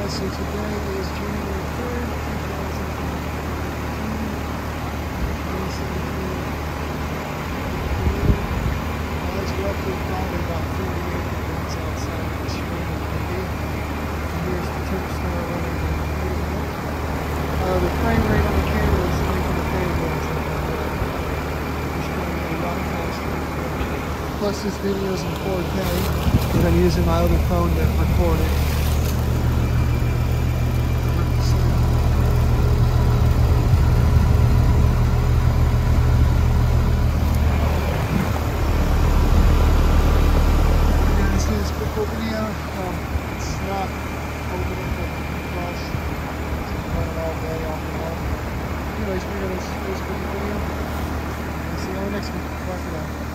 So today is January 3rd, 2017. It's roughly probably about 48 degrees outside. It's raining heavy. And here's the Tempstar running on the video. The frame rate on the camera is making a big ones. Just trying to get a lot faster. Plus this video is in 4K, but I'm using my other phone to record it. Video. It's not open for plus. It's running all day off and on. Anyways, we're going to see this video. See you on the next one. Bye for now.